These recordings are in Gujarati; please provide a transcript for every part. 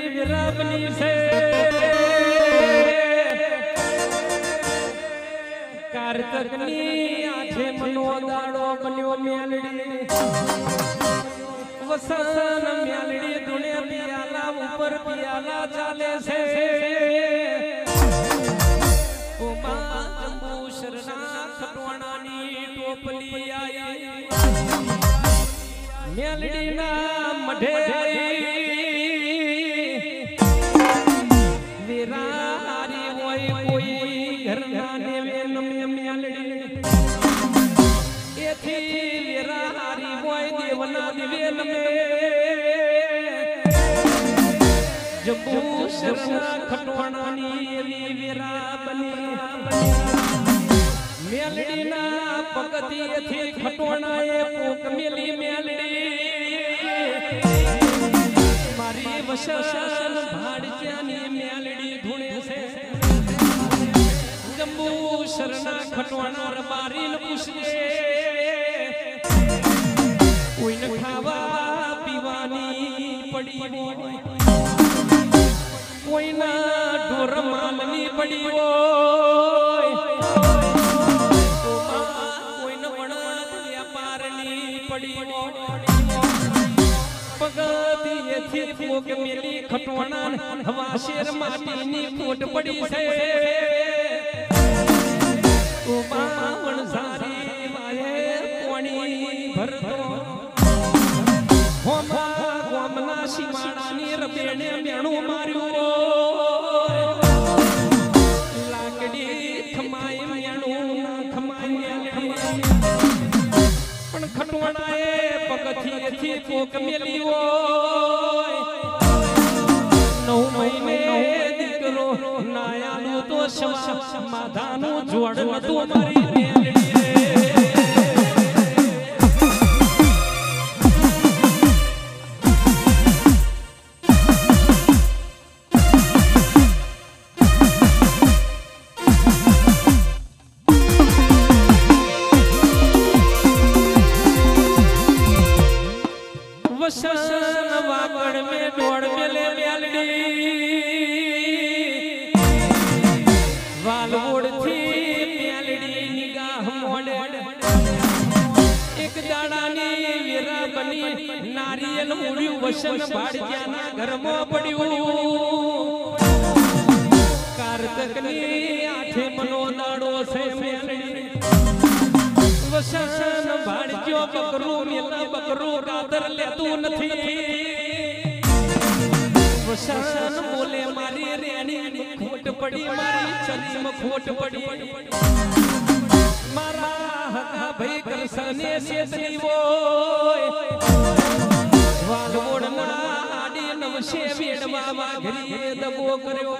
विराबनी से कारतकनी आखे मनो दाड़ो बन्यो म्यालड़ी वसन म्यालड़ी दुने पियाला ऊपर पियाला चाले से ओ मां जंबू शरणा खटवाणानी टोपली आई म्यालड़ी ना मढे आई विरारी होय कोई घर ना नेवे नमे म्यालड़ी एथी विरारी होय देवना निवेल में जंबू शरणा खटवाणानी एवी विराबनी म्यालड़ी ना पगती एथी खटवाणाए पोक मेली म्यालड़ी मारी वसन भाड़च्यानी म्यालड़ी धुणे से जंबू शरणा खटवाणा रबारी न पूछे कोई न खावा पीवानी पड़ी कोई ना ढोर मालनी पड़ी वो कोई न वण व्यापारनी पड़ी पगती एथी पोक मेली खटवाणा हवा शेर माटी नी कोट पड़ी से ओ बावण सारी वाये पानी भरतो होमा गोमना सीमाड़ा नी रबेणे मेणु मार्यो लाकड़ी खमाई मेणु ना खमाई पण खटवाणाए पगथी एथी पोक मेली वो 9 महीने दीकरो नायालू तो समाधानु जोड़ तो मारी मेलड़ी वसन वाकड़ में दौड़ मेले म्यालड़ी वाल ओढ़ती म्यालड़ी निगाह मोड़े एक दाड़ानी विराबनी नारियल मुड़ियो वसन भाड़जाना घर में पड़ियो कारतकनी आठे मनो दाड़ो से म्यालड़ी वसन भाड़जो बकरू मेला बकरू कादर ले तू नथी वसन बोले मारी रेणी खोट पड़ी मारी चली में खोट पड़ी मारा हका भई करसने से दीवो वाल ओढ़ना आडी नवशे वेड़वा घरी दबो करयो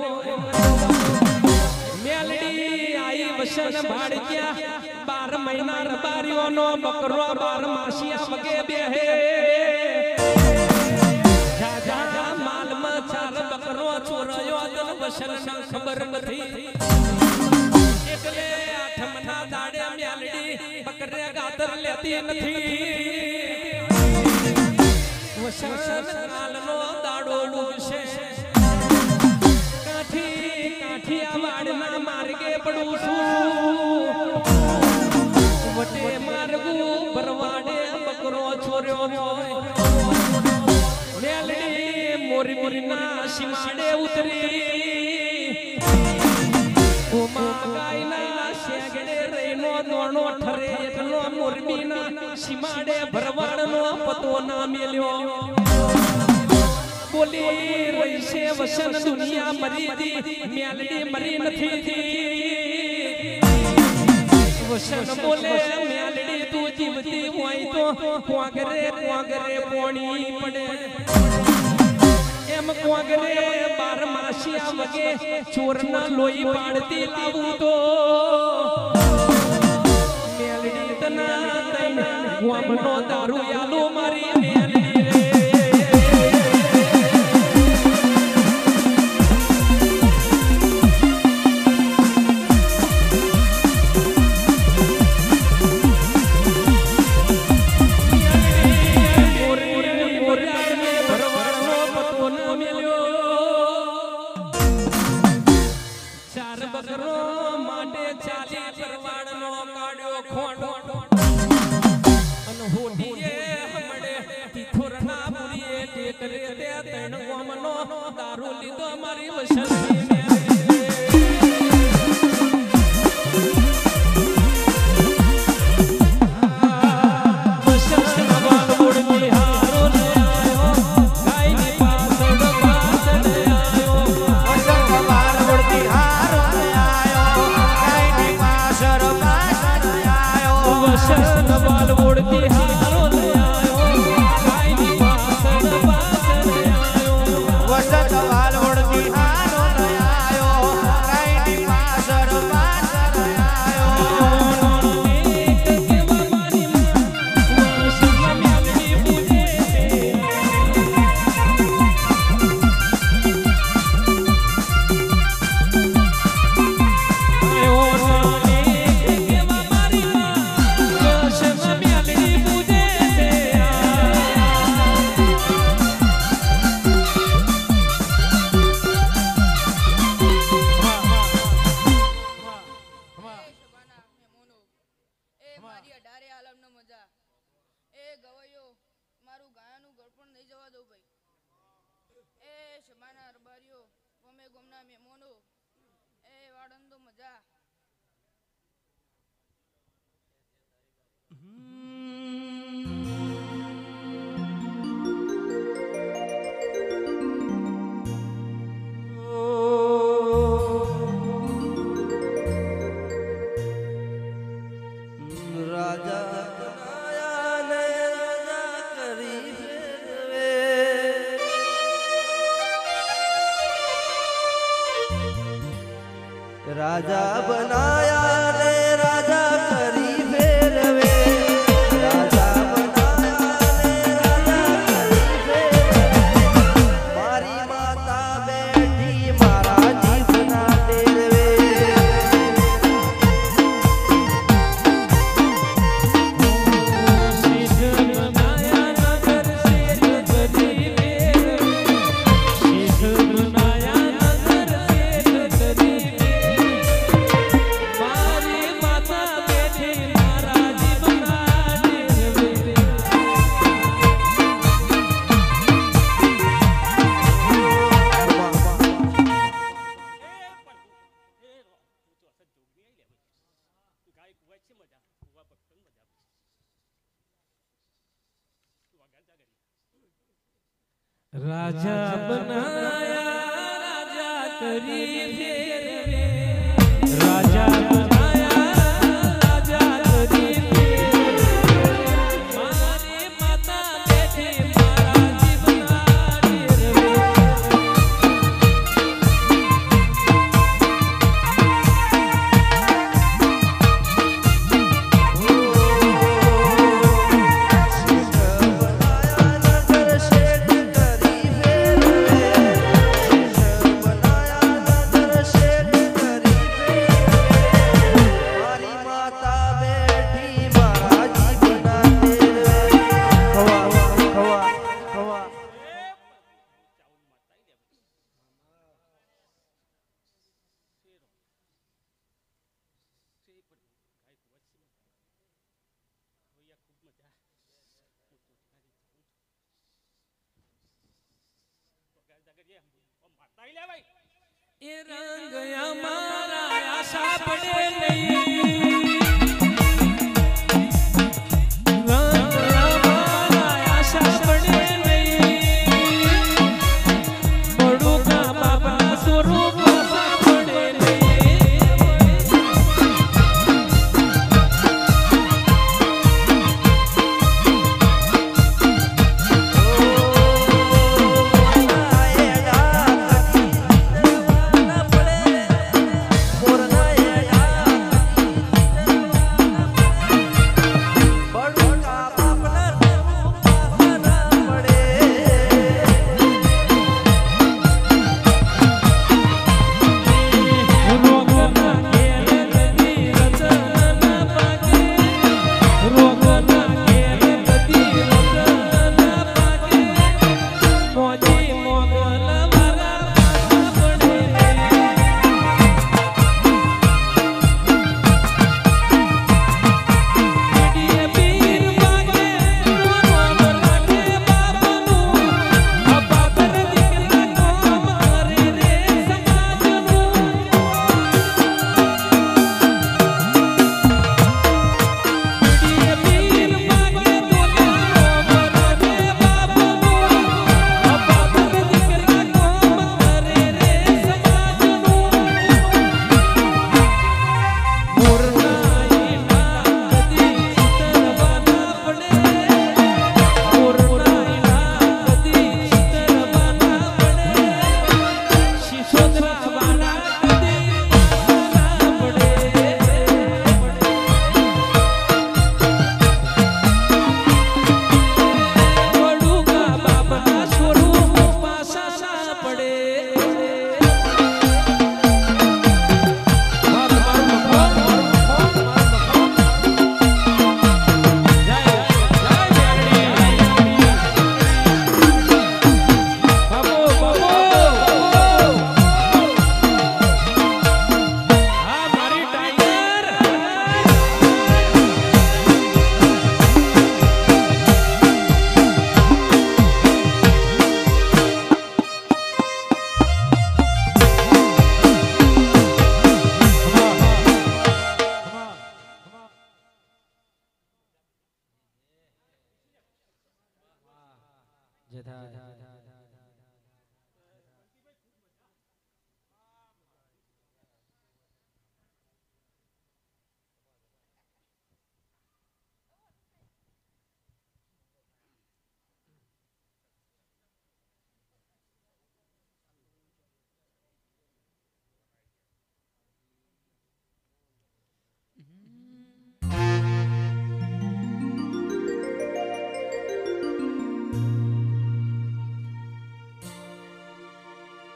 म्यालड़ी आई वसन भाड़ज्या 12 महीना रबारियो नो बकरो 12 मासिया वगे बेहे जा माल में 4 बकरो चोरयो तन वसन ना खबर नथी एकले 8 महीना दाड़े म्यालड़ी बकरे गातर लेती नथी वसन नालनो दाड़ो लूसे काठी आवाड़ना मार्गे पड़ूसू वटे मार्गू बरवाड़े बकरो छोर्यो म्यालड़ी मोरी मोरी ना सीमाड़े उतरी उमा गायना सेगड़े रेनो दोनो ठरे एकलो मोरबी ना सीमाड़े भरवाड़नो पतो ना मेल्यो बोली रही से वसन दुनिया मरी दी म्यालड़ी मरी नथी थी वसन बोले म्यालड़ी तू जीवती हुई तो कुआगरे पोणी पड़े एम कुआगरे 12 मासिया वगे चोरना लोई पाड़ती लाऊ तो म्यालड़ी तना तैन गुआमनो दारू यालो मारी म्यालड़ी भरवाड़नो पतो न मिल्यो કરે તે તણ ગોમનો દારૂ લીધો મારી વસલની મેરે राजा बनाया ने राजा करी फेरवे राजा बनाया ने राजा करी फेरवे मारी माता बैठी मारा जीवना तेरवे राजा बनाया राजा करी फेरवे राजा बनाया राजा करी फेरवे मारी माता बैठी मारा जीवना तेरवे ये रंग हमारा आशा पड़े नहीं रंग हमारा आशा पड़े नहीं बड़ू का बाबा स्वरूप आशा पड़े मोरना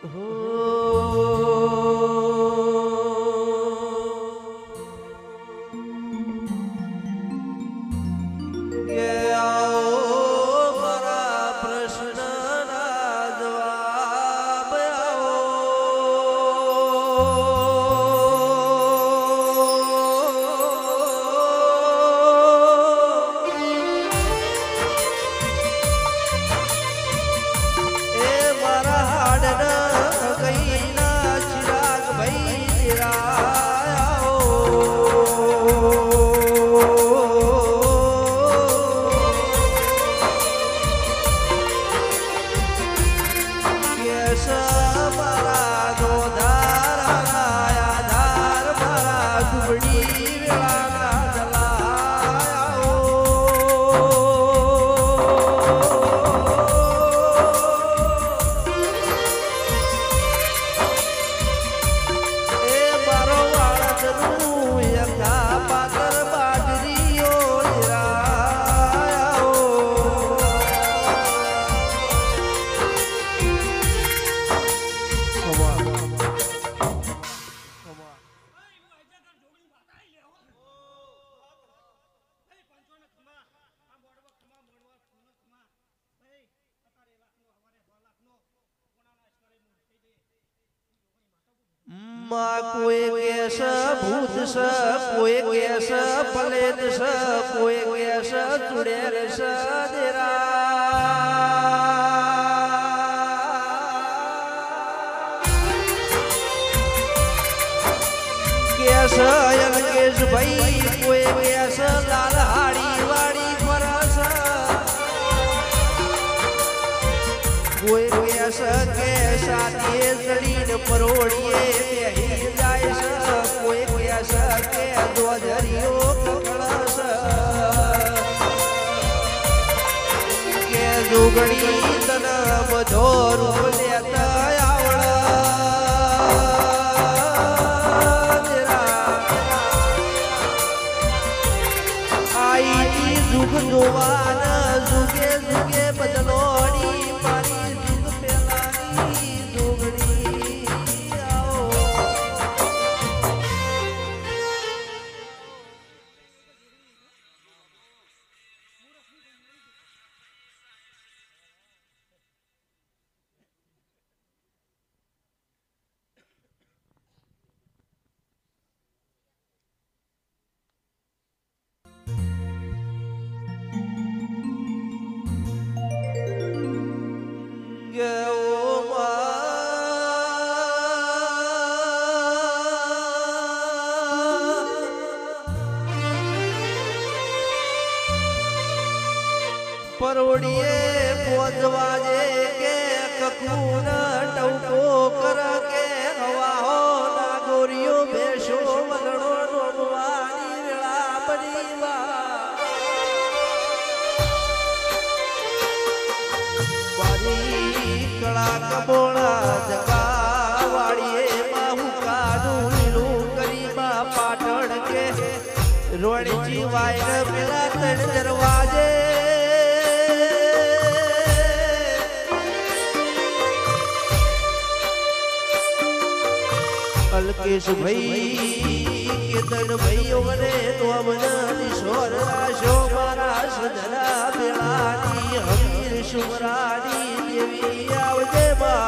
कोई कैस भूत स कोई कैस पलेत स कोई कैस चुड़ैल स देरा कैस यंकेश भाई कोई कैस लाल हाड़ी वाड़ी फरस कोई कैस कैसा दिए जड़ीन परोड़िए कोई कैस के द्वजरियो ककड़स के जुगड़ी तन बधो रूप लेता आवड़ आई जुग दुवान जुगे जुगे बदलोड़ी पानी जुग पेलानी जुगड़ी आओ परोड़िए पोजवाजे के ककून टौको कर के हवा हो नागोरियो भेषो वलड़ो रोमवानी वेला बनीवा बारी कड़ा कबोड़ा जगा वाड़िए बाहु कानू लीलू करीबा पाटण के रोड़ी जी वायर मिला तड़ दरवाजे अलकेश भाई केतन भाई ओगने तो अमना ईश्वर राशो मारा सजना बेलानी हमीर शुभरानी देवी आवजे मां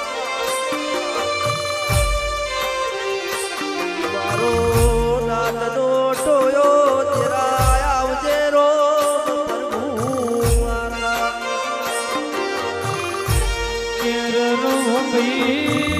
मारो नानो टोयो तेरा आवजे रो प्रभु मारा केर रो भाई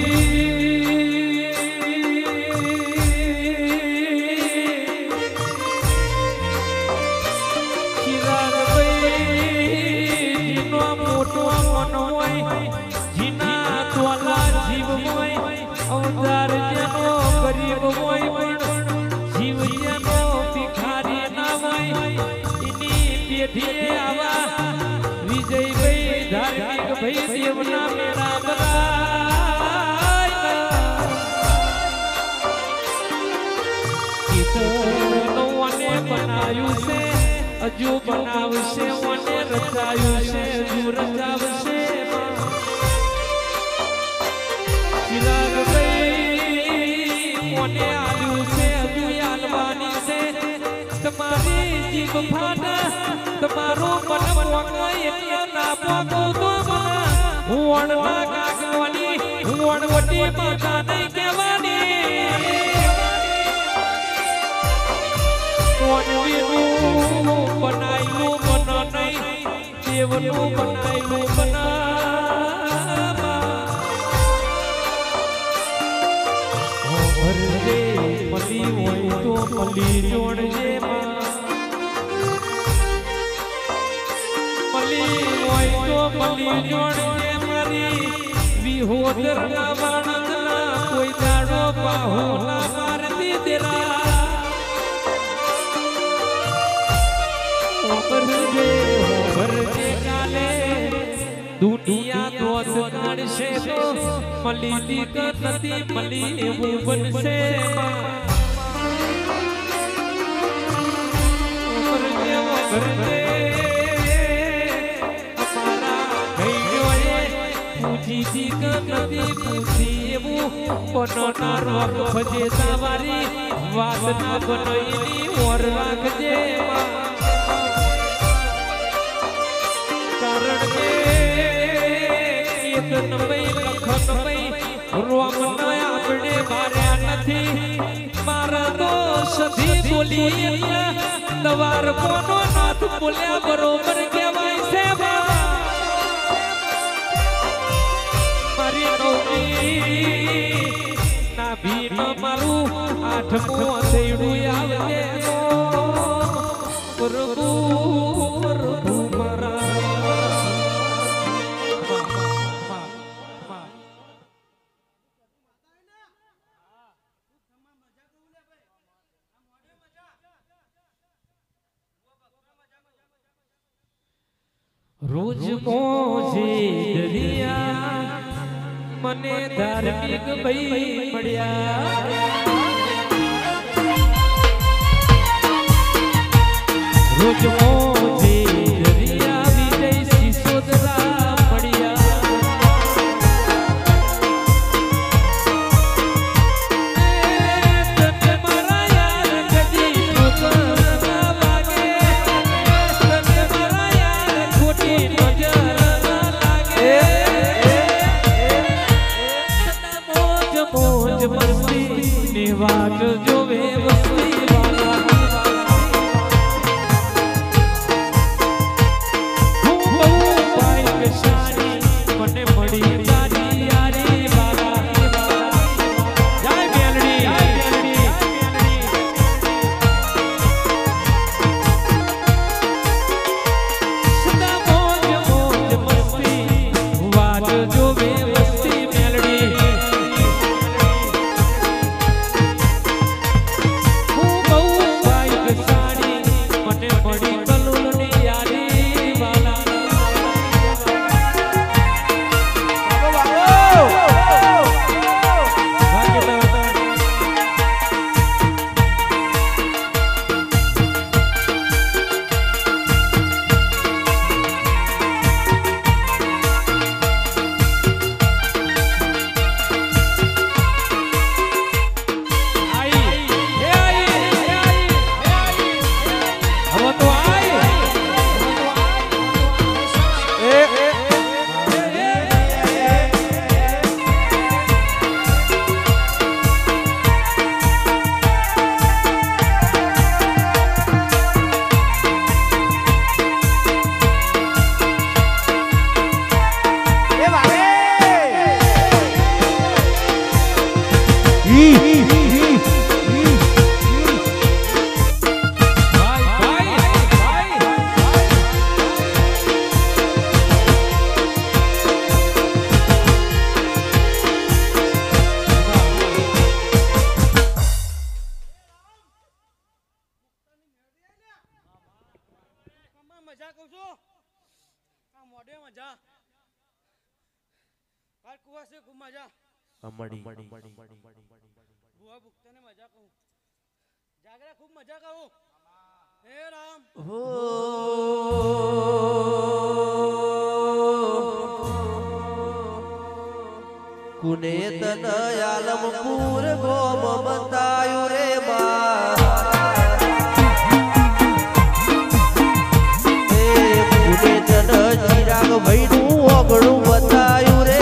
जो बनावशे वने रचायुशे जो रचावशे બફાના તમારો મન મોંગા એટલા ના પોગો તો વણના કાગવાની વણવટી માતા નહીં કહેવાની વણવીનું બનાયેલું બન નહીં દેવનું બનાયેલું બનાવા ભરજે મલી હોય તો મલી જોડજે મલી હોય તો મલી જોડજે મારી વિહોદર વાણંદના કોઈ દાડો બાહુ ના મારતી દેરા ભરજે કાલે દુનિયા દોત કાઢશે તો મલી નથી મલી એવું બનશે ભરજે પૂછી નથી પૂછી એવું પનોના રોગ ભજે સવારી વાત ના બનાવી ઓર રાખજે કારણ કે એક નબઈ લખ નબઈ રોમ ના આપણે માર્યા નથી મારા તો સધી બોલી દવાર કોનો નાથ બોલ્યા બરોબર કહેવાય છે ના ભીમ મારું આઠમું થઈડું આવજે પ્રભુ પ્રભુ રોજ મોજે દરિયા મને ધાર્મિક ભાઈ મળ્યા રોજ મોજે દરિયા વિજય સિસોદરા મળ્યા તને મારા યાર કદી ઠોકર લાગે તને મારા યાર ખોટી નજર લાગે મોજ મસ્તી ની વાત જોવે વસ્તી વાલા હું બહુ ભાગ્યશાળી મને મળી તારી યારી વાલા જય મેલડી સદા મોજ મોજ મસ્તી વાત જોવે વસ્તી મેલડી बुआ भुगते ने मजा कहूं जागरा खूब मजा कहूं हे राम हो कुने तनयालमपुर गोम बतायु रे बा તને ચિરાગ ભાઈ નું ઓગણું બતાયું રે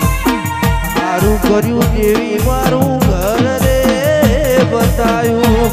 કર્યું દેવી મારું ઘર રે બતાયું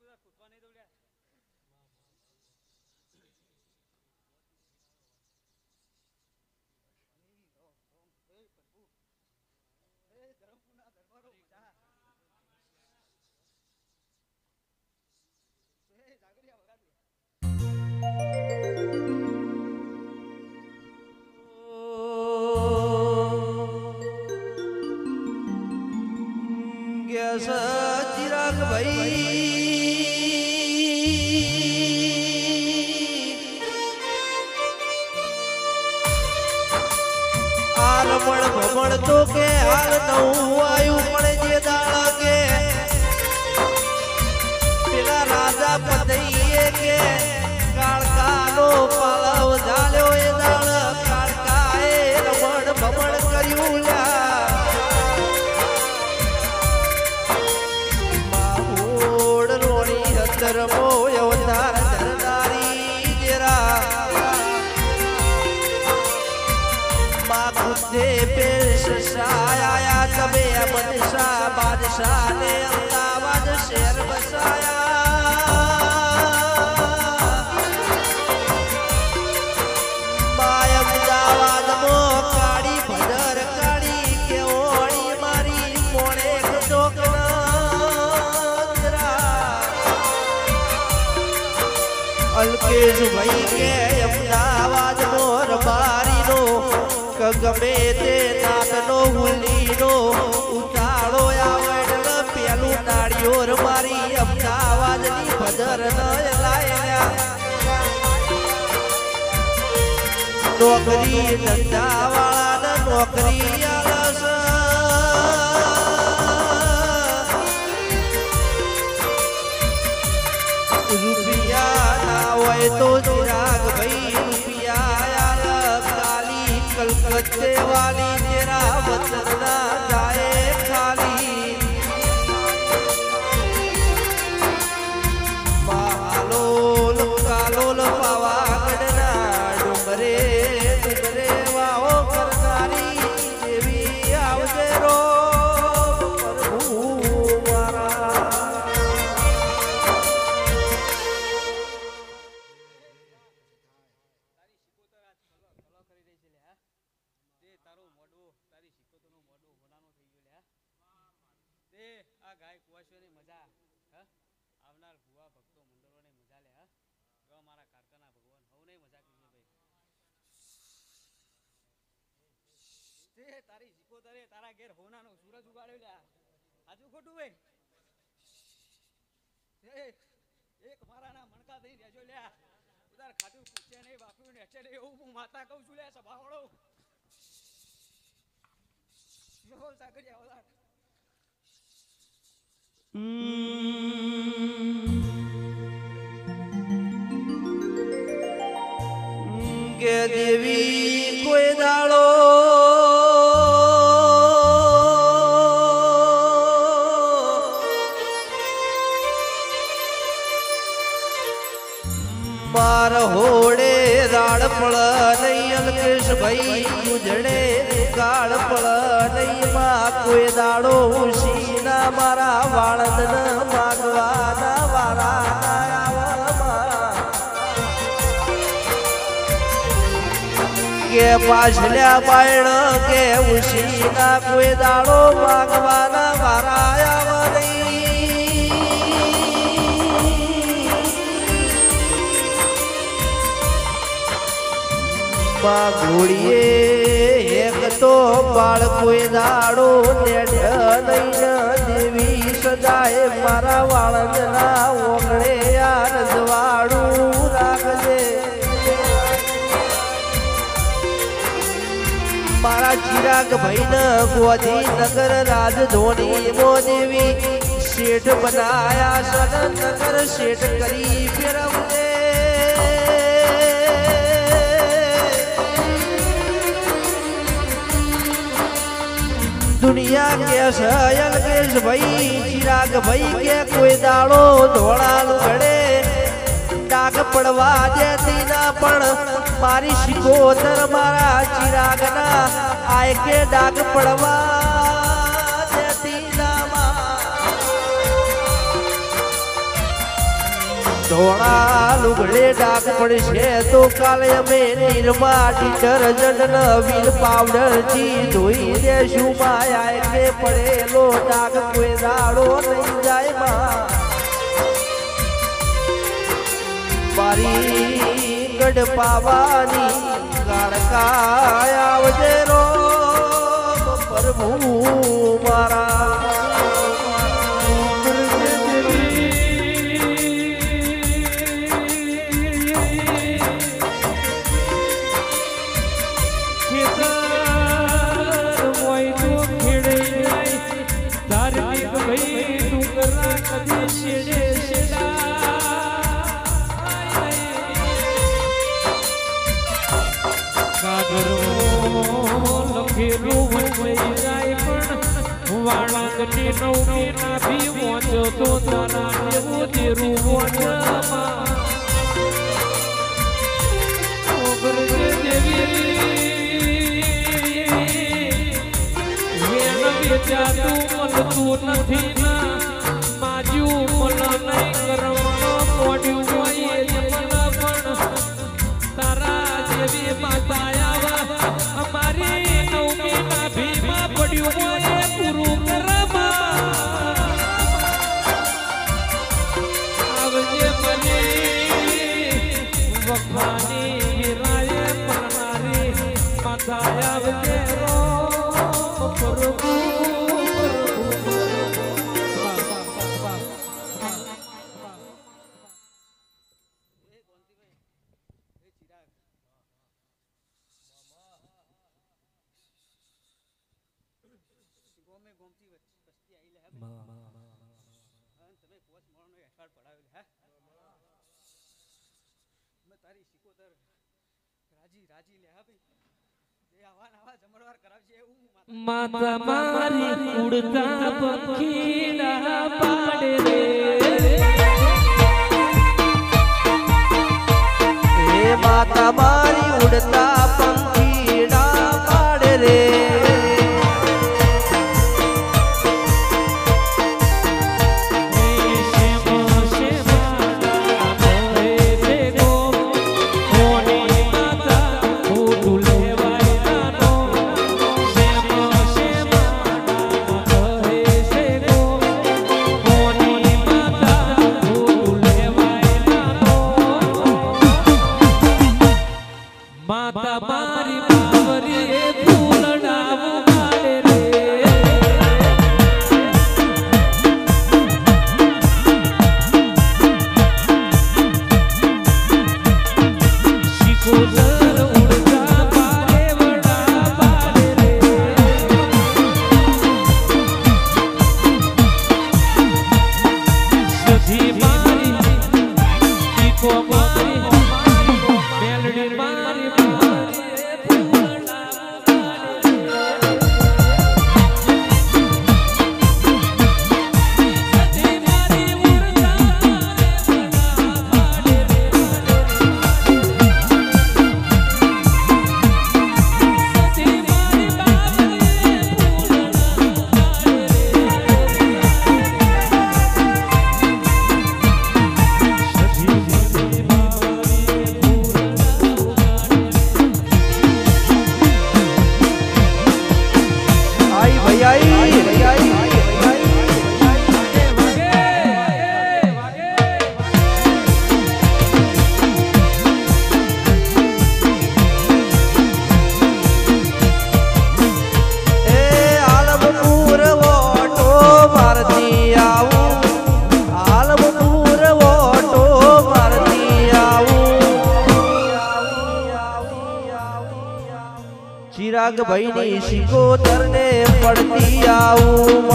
चिराग भाई आरमण भमण तो के हाल नऊ आयु पड़े जे दाड़ा के पेला राजा पतईए के कालका नो पालाव झाल्यो ए दाड़ कालकाए रमण भमण कर्યું धर्मो अवतार धरदारी जेरा माँ खुदे पेश आया तबे मनसा बादशाह ने अहमदाबाद शहर बसाया माँ अहमदाबाद मो काड़ी भदर काड़ी के ओड़ी मारी कोणे टोकना अलकेश भाई के अहमदाबाद मोर बारी नो कगमे ते नाथ नो हुली नो उताड़ो आवड़ पेलू नाड़ियोर मारी अहमदाबाद नी भदर न लाया नौकरी धंधा वाला न नौकरी आलस रुपया तो चिराग भाई रुपया काली कलकत्ते वाली तेरा वतन ना जाए खाली महालोल कालोल पावागढ़ना डुमरे डुमरे वाओ करनारी देवी आवजे रो તારી સિકોતરે તારા ઘેર હોનાનો સૂરજ ઉગાડ્યો લ્યા આજુ ખોટું ભાઈ એક મારાના મણકા થઈ રહેજો લ્યા ઉધાર ખાધું પૂછે નહીં બાપ્યું ને છે નહીં એવું હું માતા કહું છું લ્યા સભાવાળો બોલ સાગરિયા ઉધાર के देवी कोई दाड़ो मार होड़े राड़ पड़ नहीं अलकेश भाई गुजड़े काड़ पड़ नहीं माँ कोई दाड़ो उसी ना मारा वाणद न मागवाना वारा के पाछल्या बायण के उसी ना कोई दाड़ो मागवाना वारा आवरी माँ घोड़िए एक तो बाल कोई दाड़ो नेठ नहीं देवी सजाए मारा वालजना ओगड़े यार जवाड़ू राखजे मारा चिराग भाई न गोधी नगर राजधोनी मो देवी सेठ बनाया सदन नगर सेठ करी फिर दुनिया के सयल के भाई चिराग भाई के कोई दाड़ो धोड़ा लुगड़े डाक पड़वा देती ना पण मारी शिकोतर मारा चिराग ना आए के डाक पड़वा देती ना ધોળા લુગડે ડાક પડશે તો કાલે અમે નિરમા ડિટર્જન્ટ નવીન પાવડર થી ધોઈ દેશું માયા કે પડેલો ડાક કોઈ દાડો નહીં જાય માં મારી ગઢ પાવાની ગાડકા આવજે રો પ્રભુ મારા વાળકની નવની નાભી મોજો તો તારા દેવું દેરું મોજમાં ઓગરજે દેવી વેણ બેચાતું મળતું નથી ના માજ્યું મન નહીં કરમણ મોડ્યું હોય મન પણ તારા જેવી માતા આવા અમારી નવમી નાભીમાં પડ્યું હોય પૂરું કરમાં આવજે મને વખાની હિરાએ પરનારી માતા આવજે રો પ્રભુ માતા મારી ઉડતા પંખીડા પાડે રે હે માતા મારી ઉડતા પંખીડા પાડે રે માતા મારી બાવરી એ ફૂલડાવું માડે રે શિકોદર ઉડતા પારે વડા પાડે રે સધી મારી શિકો મારી મેલડી મારી ચિરાગ ભાઈ ની શિકોતર ને પડતી આવું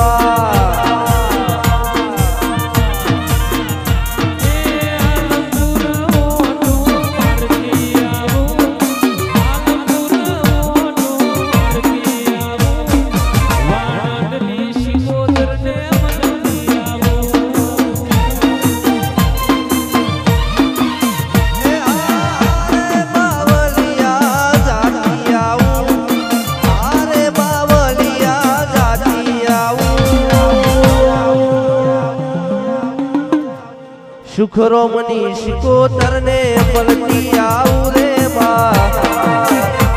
સુખરો મની શિકોતર ને પલટી આવું રે માં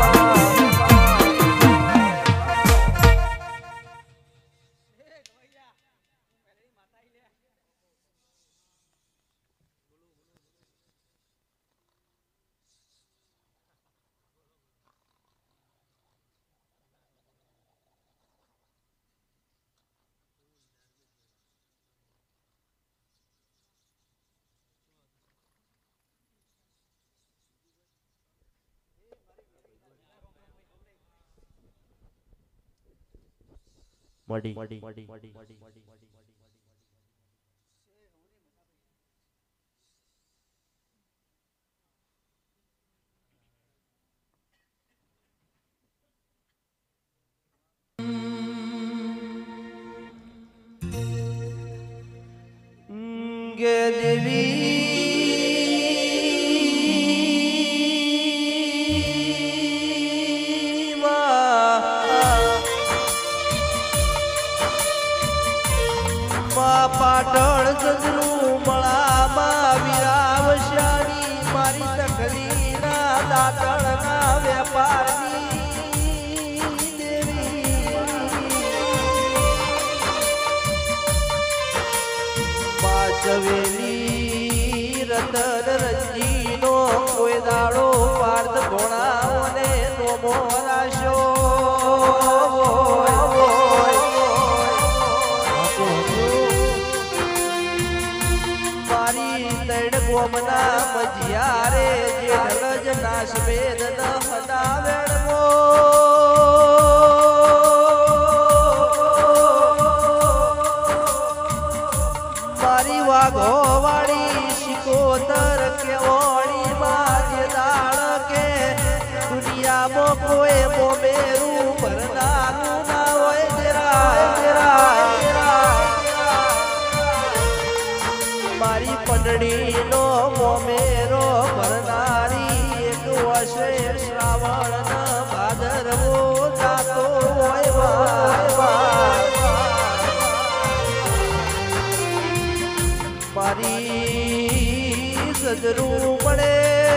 મડી ગે દેવી પાટણ સજરું મળામાં વિરાવશાની મારી તકલીના દાતણના વેપારની દેવી પાચવેલી રતન રંજીનો કોઈ દાડો પાર્થ ઘોણાઓને નોમો રાશો ગોમના મજિયારે જે ઢલજ નાશ વેદ ન હદાવેણવો મારી વાઘો વાળી શિકોતર કેવોળી માં જે દાળ કે દુનિયામાં કોઈ મોમેરું ભરનારું ના હોય મારી પંડળી નો મોમેરો ભરનારી એક વર્ષે શ્રાવણ ભાદરવો જાતો હોય મારી સજરું પડે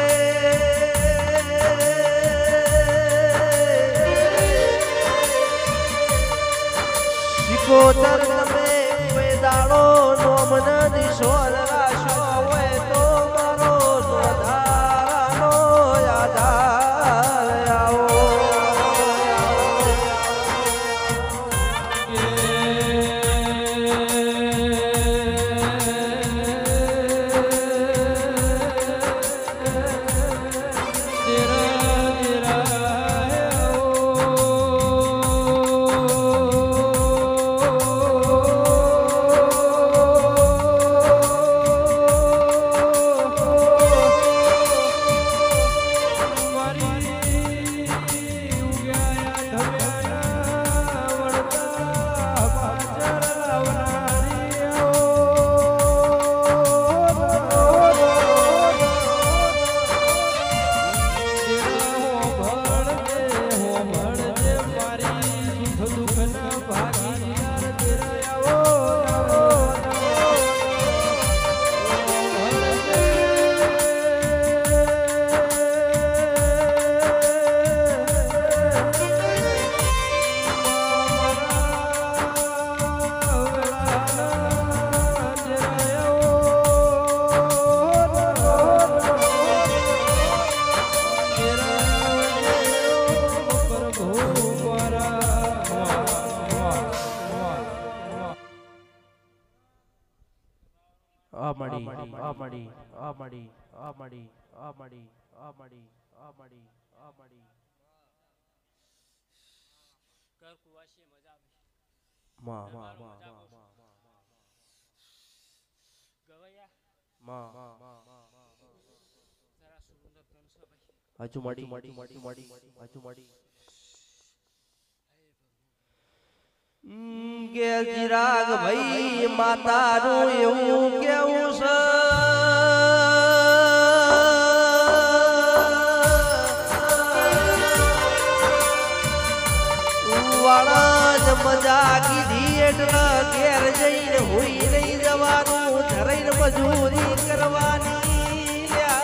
શિકોતર તમે કોઈ દાડો નોમન દિશોર રાશો હોય તો મારો નોધારાનો યાદાર આવો હજુ મડી ગેલ ચિરાગ ભાઈ માતાનું એવું કેવું છે મજા કીધી એટલે ઘેર જઈને હોઈ નહીં જવાનું ધરાઈને મજૂરી કરવાની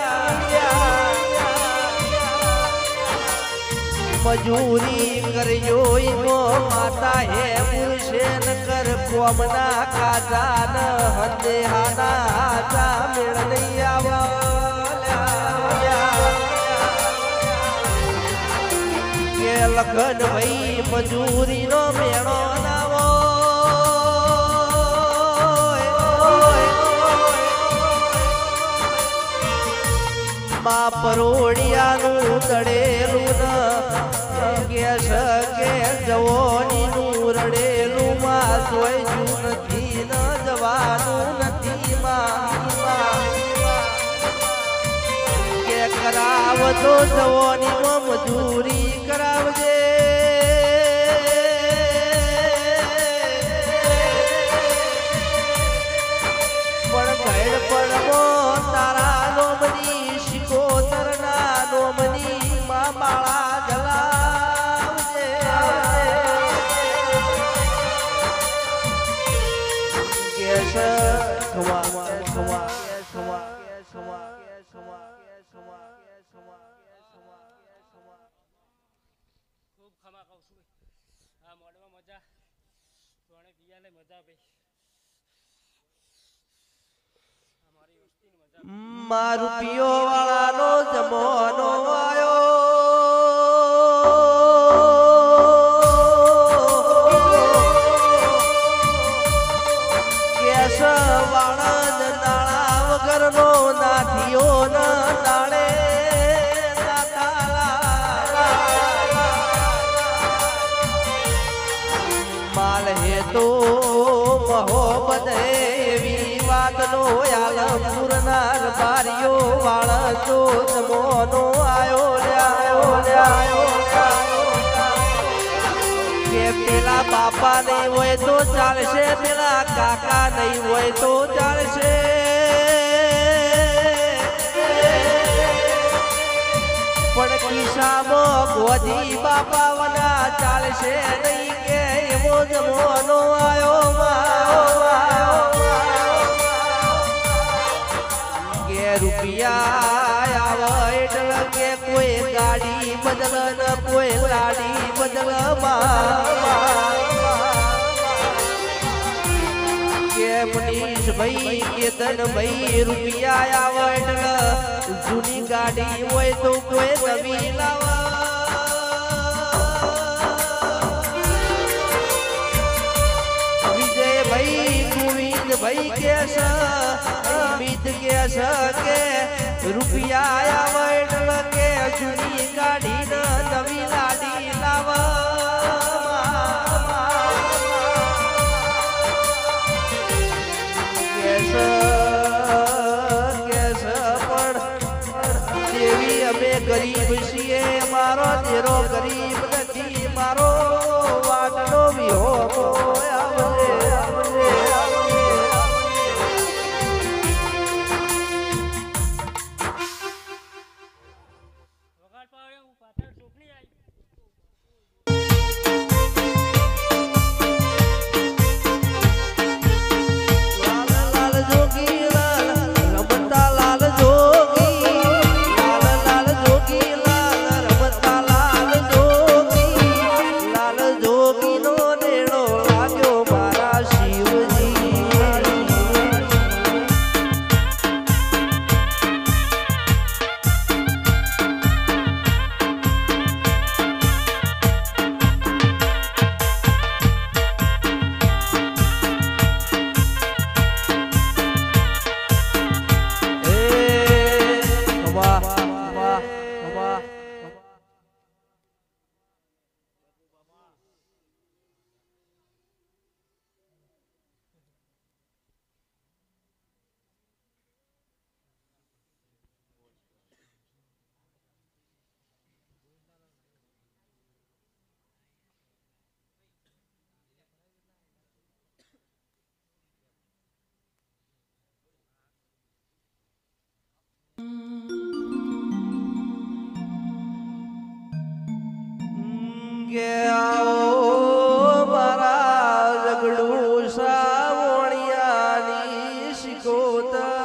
મજૂરી કરજો ઈનો માતા હે પુરુષે ન કર કોમના કાજા ન હદે હાના જા મેળ નહીં આવ્યા કે લખન ભાઈ મજૂરી નો મેળો નાવો માં પરોડિયાનું તળેલું કેસ કે જવોનીનું રડેલું માં જોઈતું નથી ન જવાનું નથી માં કે કરાવતો જવોનીમાં મજૂરી કરાવજે પણ ભેડ પડવો તારા નોમની શિકોતરના નોમની માં માળા જલાવજે કેસ ખવા ખવા ખવા ખવા ખૂબ ખમા કહું છું આ મોડમાં મજા તોણે પિયાલે મજા ભાઈ અમારી વસ્તીની મજા માં રૂપિયો વાળાનો જમાનો આયો કેસ વાળા નાળા વગરનો નાથીઓ ના નાળે માલ હે તો મહોબત એવી વાતનો આલમપુર ના રબારીઓ વાળા તો જમોનો આયો લ્યાયો કે પેલા બાપા નહીં હોય તો ચાલશે પેલા કાકા નહીં હોય તો ચાલશે પણ કિસ્સામાં ગોધી બાપા વના ચાલશે નહીં કે એવો જમવાનો આયો કે રૂપિયા આવે એટલે કે કોઈ ગાડી બદલ ન કોઈ લાડી બદલ કે મનીષ ભાઈ કેતન ભાઈ રૂપિયા આવે એટલે જૂની ગાડી હોય તો કોઈ નવી લાવા વિજય ભાઈ ગોવિંદ ભાઈ કેસ અમિત કેસ કે રૂપિયા આવે એટલે કે જૂની ગાડી ન નવી લાડી લાવા ગરીબ છીએ મારો તેરો ગરીબ નથી મારો વાટનો વિહો વગાડ પાડે હું પાછળ ચોકડી આવી લાલ જોગી લાલ રમતા લાલ જોગી લાલ જોગી લાલ રમતા લાલ જોગી નો નેડો લાગ્યો મારા શિવજી કે આવો મારા ઝઘડું સાવણિયાની શિકોતર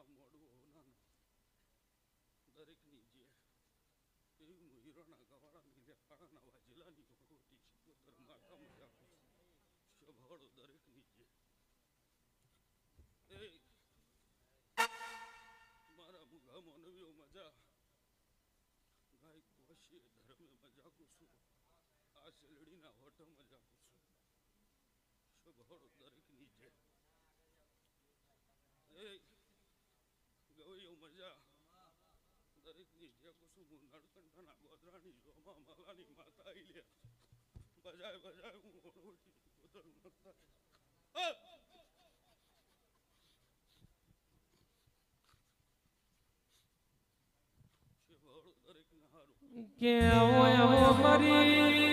મોડવું હોનાનું દરેકની જે એવી હીરોના ગવાળાની જે કાળાના વાજેલાની ઓળોટી શિકોતર માતા મજા સ્વભાવડો દરેકની જે એ મારા મુગા માનવીઓ મજા ગાય કોશી ધર્મે મજા કુશું આ શેરડીના હોઠ મજા કુશું સ્વભાવડો દરેકની જે એ ગવૈયો મજા દરેકની જે કુસુમ નળકંઠાના ગોદરાની જોમા માલાની માતા આઈ લે બજાય બજાય હું ઓળોટી ગોદર માતા શિવાળો દરેકને હારું કે આવો આવો મારી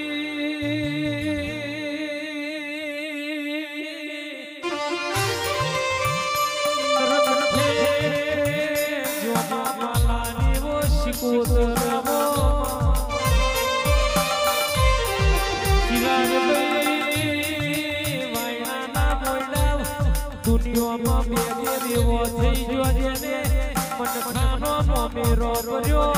દુનિયામાં બે દેવો થઈ ગયો જેને મનખાનો મોમેરો કર્યો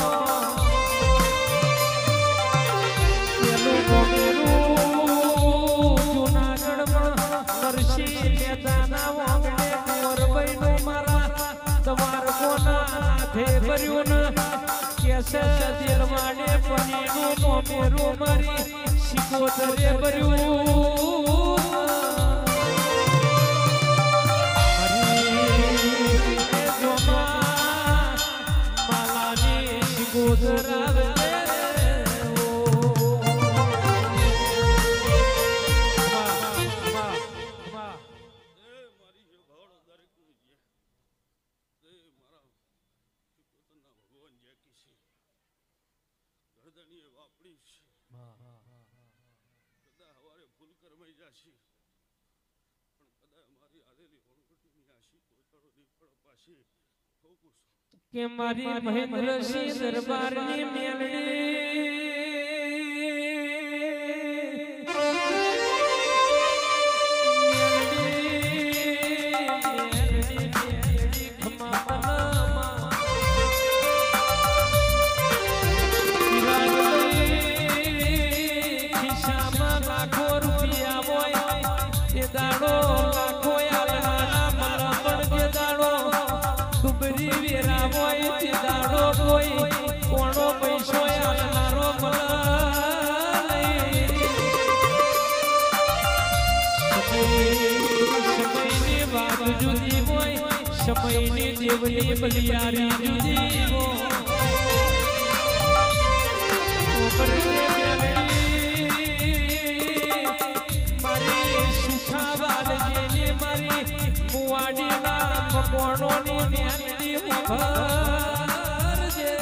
પેલું મોમેરું જુનાગઢમાં નરસિંહ મહેતાના વાંગડે મોરબઈનું મારા તમારકોના હાથે ભર્યું ને કેસે દિલવાડે પનીનું મોમેરું મારી શિકોતરે ભર્યું ગોધરાવે મારી જે ભાવડો દરેકની જે તે મારા શિકોતરના ભગવાન જે કીસી ગરદણીએ વાપરી છે કદા હવારે ભૂલ કરમાઈ જાશી પણ કદા મારી આલેલી ઓળખટીની આશી કોતરો દીપડ પાછી ફોકુસ કે મારી મહેન્દ્રસિંહ દરબારની મેલડી ખિસ્સામાં લાખો રૂપિયા હોય તે દાડો લાખો આલવાના મલમણ જે દાડો ડુબરી વેરા હોય તે દાડો કોઈ કોણો પૈસો આલનારો સમયની વાત જુદી હોય સમયની દેવની બલિયારી જુદી મારી સુખાવાલ જેની મારી મુવાડીના મકોણોની મેલડી ભરજે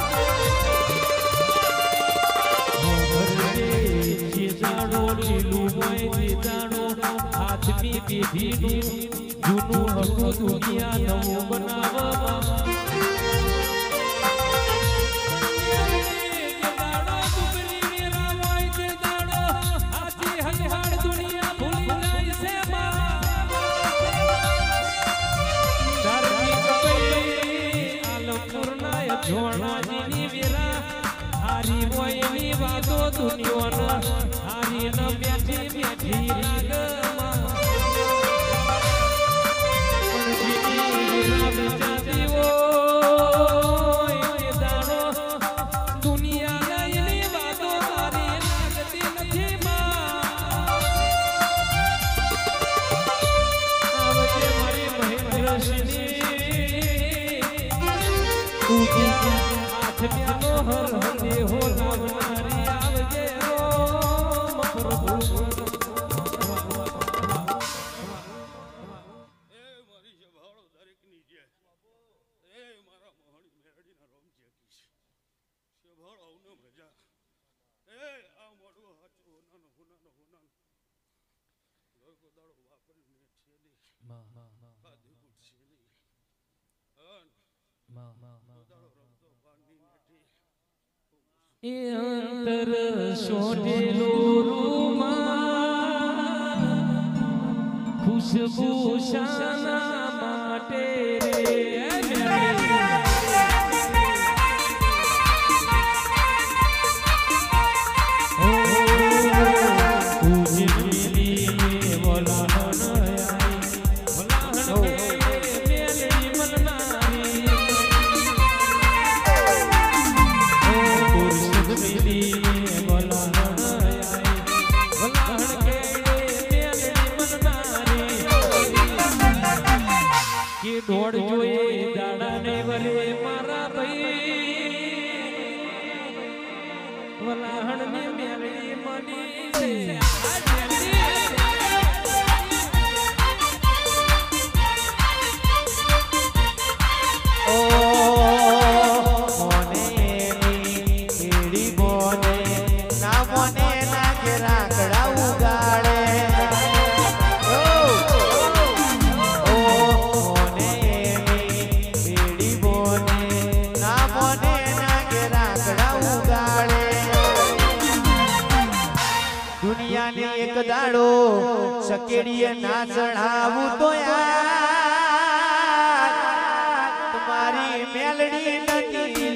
ચીજાડો લીલું હોય ચીજાડો આદમી પેઢીનું જૂનું હતું દુનિયા નવું બનાવવા જોણાની વેરા હારી મોયની વાતો દુનિયાના હારી ન બેઠી બેઠી લાગમાં દુનિયા લઈની વાતો હારી લાગતી નથી આવજે મારી મહેન્દ્રસિંહ હાથ મેલો હર હરે હો લાવનારી આવજે રોમ પ્રભુ એ મારી જે ભાવડો દરેકની જે એ મારા મોહણી મેરડીના રોમ જે કીશ સ્વભાવ આવનો મજા એ આ મોડું હાચો હોનાનો લોકો દાડો વાપરીને છેલી ખાધી પૂછશે નહીં દાડો રમતો પાણી નેઠી એ અંતર સોઢેલું રૂમાલ ખુશબુ શાના માટે રે ઢોળ જોઈએ દાડા ને વરે મારા ભાઈ વલાહણ ની મેળી મળી છે આ મેળી એક દાડો સકેડીએ ના ચઢાવું તો યાર તમારી મેલડી નથી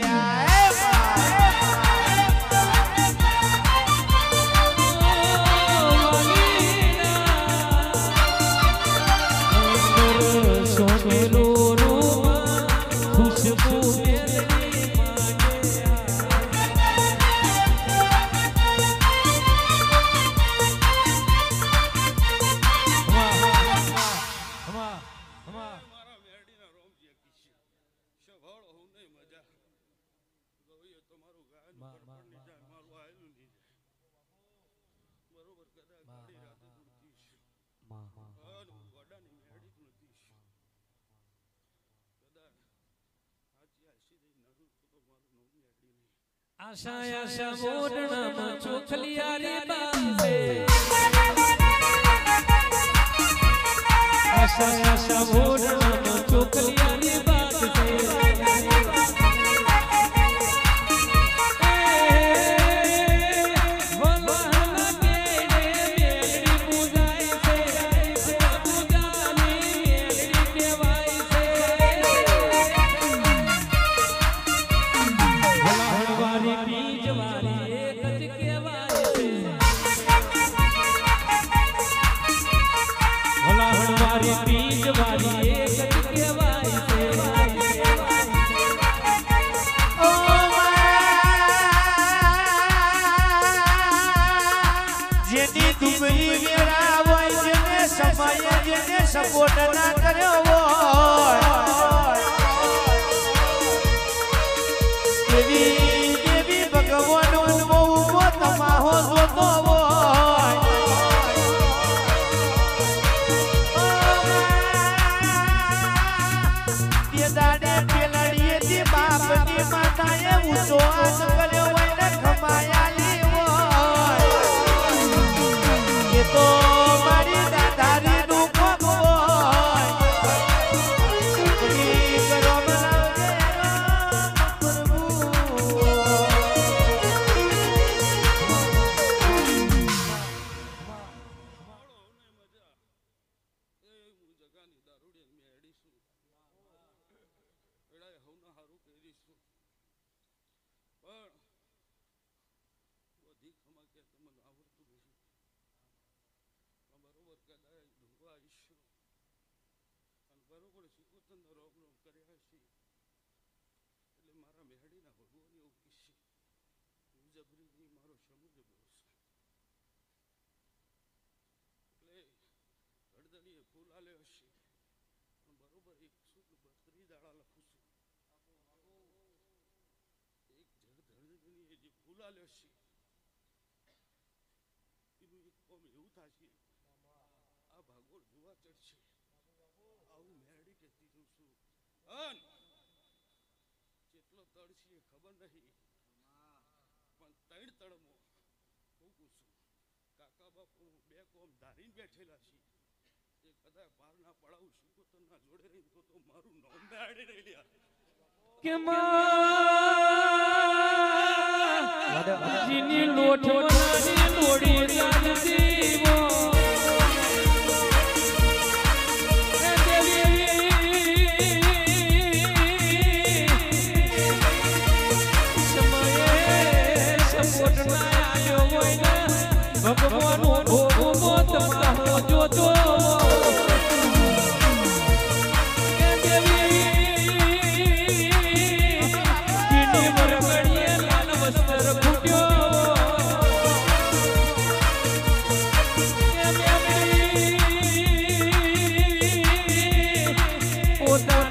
આશા આશા મોરણામાં ચોખલિયારી બાંધે આશા આશા મોરણામાં ચોખલિયારી બાંધે સપોર્ટ ના કર્યો દેવી દેવી ભગવાન ઉભો તમાહો જોતો દાડે પેલડીએ થી બાપની માતાએ ઊંચો હાથ કર્યો હોય ને ખમાયાલી હોય એ તો મારી દાદારી કે જીની લોટ બનાની લોડી ચાલતી વો સમયે સપોર્ટ ના આવ્યો હોય ને ભગવાન ભોગવો તમારો જોતો પોતા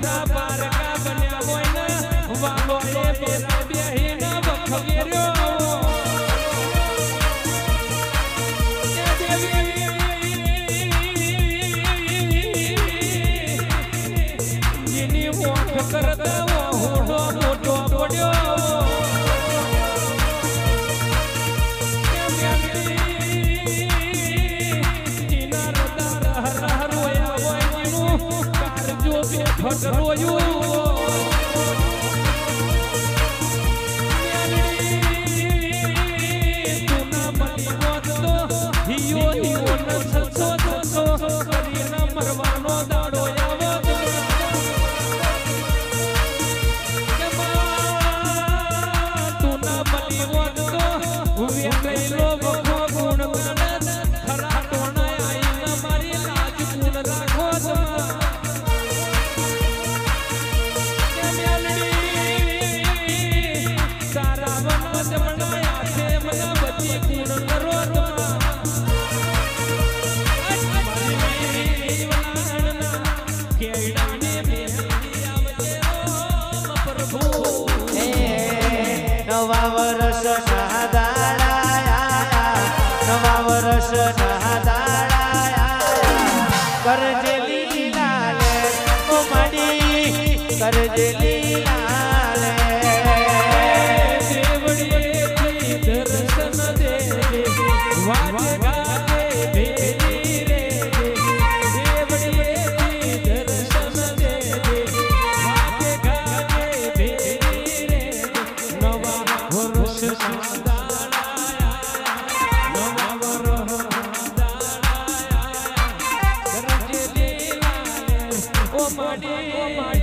ઘટ રોયું તું ના મળી હોત તો હિયો હિયો ન સસો કરીને મરવાનો દાડો આવત તું ના મળી હોત તો વે ગયેલો વખો ગુણ ખરા ટોણા આઈને મારી લાજ ગુણ રાખો સારા બનો જમણાયા છે મને બધી ગુણ કરો નવા વર્ષ ના દાડા નવા વર્ષ ના દાડા કરજે લીલાલે ઓ માડી કરજે લીલાલે દેવડી દર્શન દે વાજે ગાજે ભેરી રે દેવડી દર્શન દે વાજે ગાજે ભેરી રે નવા વર્ષ દાડા નવા વર્ષ દાડા કરજે લીલાલે ઓ માડી